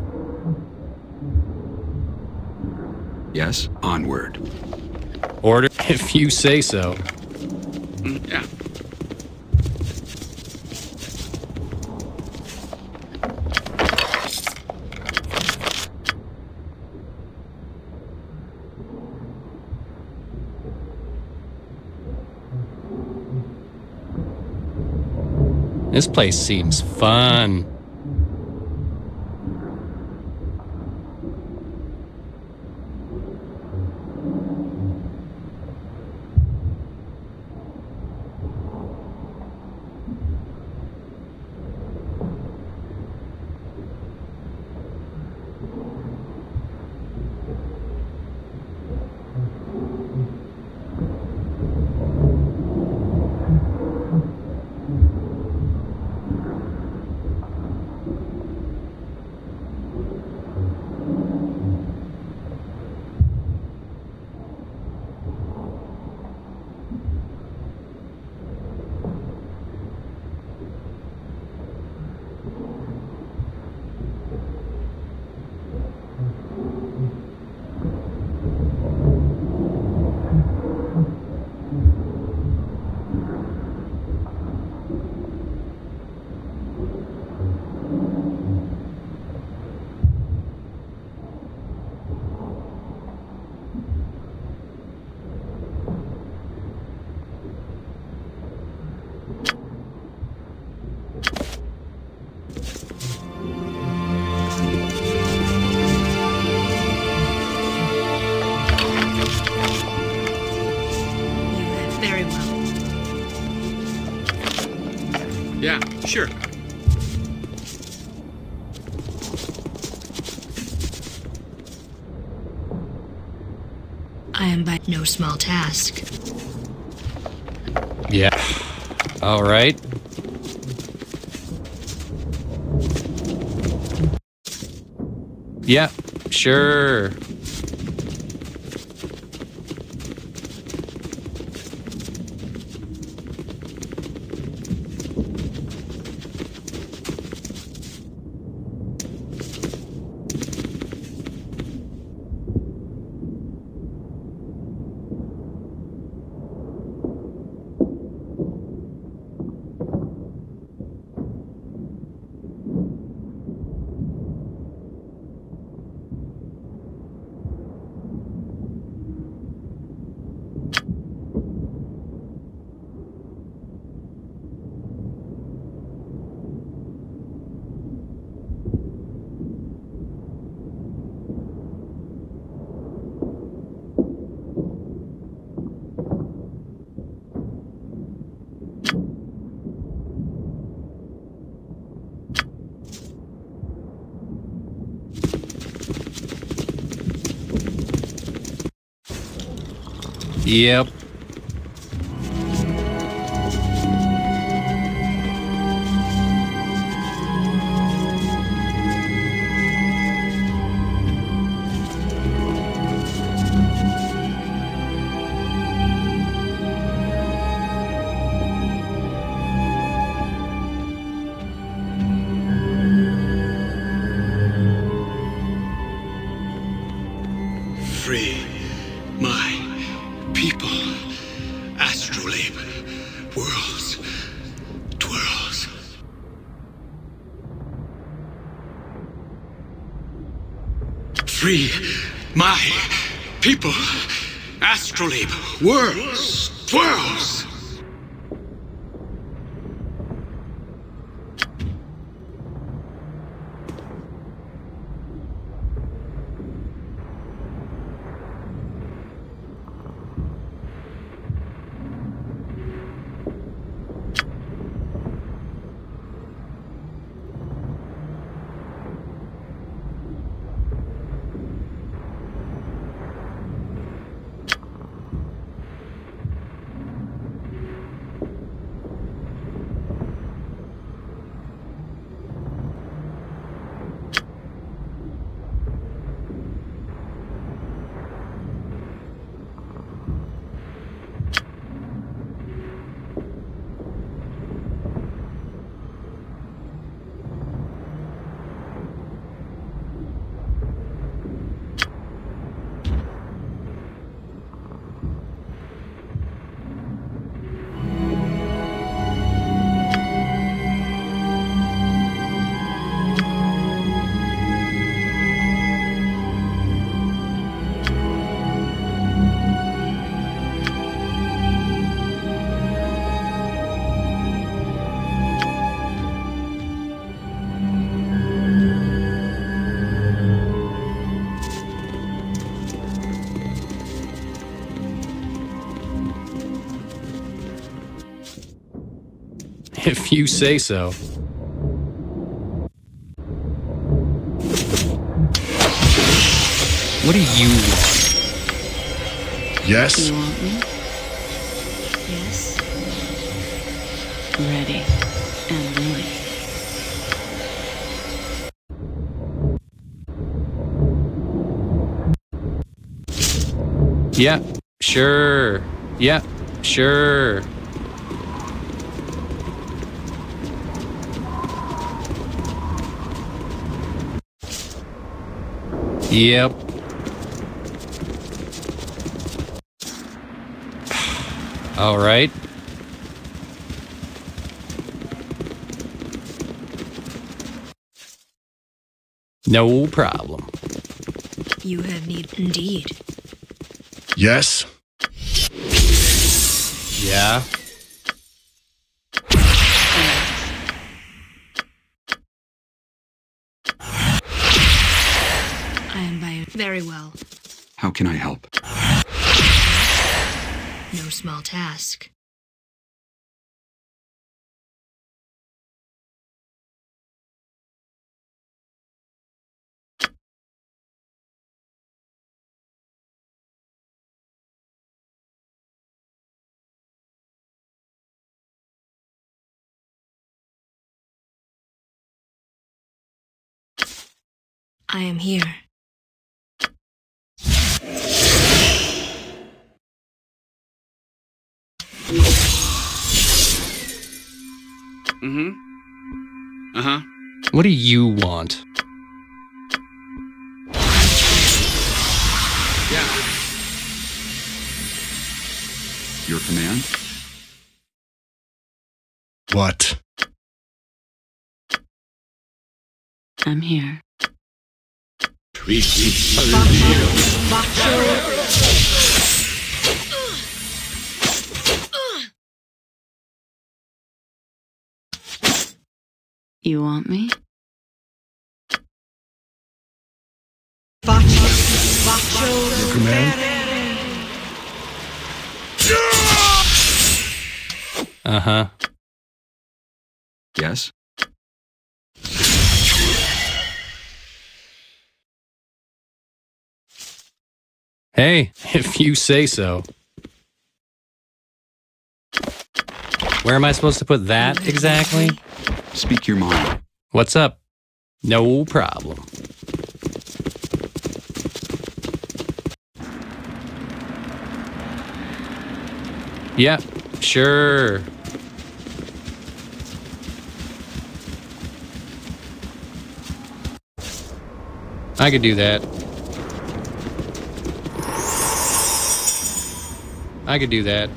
Yes? Onward. Order if you say so. Yeah. This place seems fun. Very well. Yeah, sure. I am by no small task. Yeah. All right. Yeah, sure. Yep. Free my people. Astrolabe. Whirls. Twirls. Free my people. Astrolabe. Whirls. Twirls. If you say so. What do you want? Yes? You want me? Yes. Ready and willing. Yeah, sure. Yeah, sure. Yep. All right. No problem. You have need indeed. Yes? Yeah. I am by very well. How can I help? No small task. I am here. Mm-hmm. Uh-huh. What do you want? Yeah. Your command? What? I'm here. You want me? Your command? Uh-huh. Yes? Hey, if you say so. Where am I supposed to put that exactly? Speak your mind. What's up? No problem. Yeah, sure. I could do that. I could do that.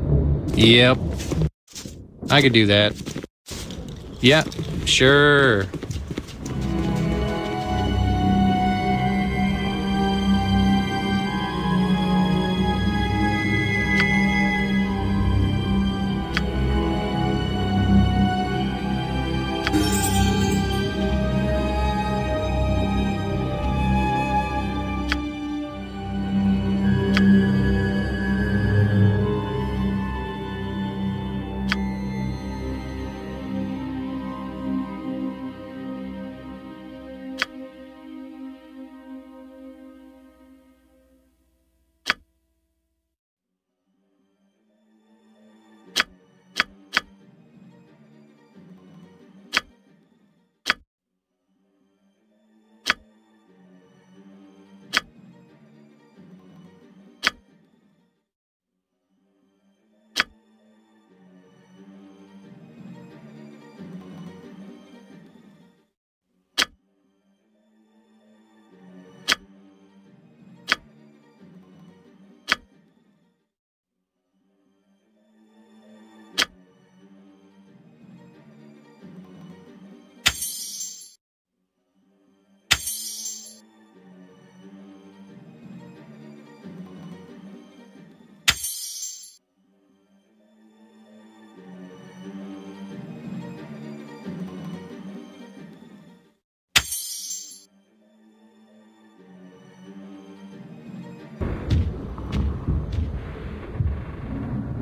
Yep. I could do that. Yeah, sure.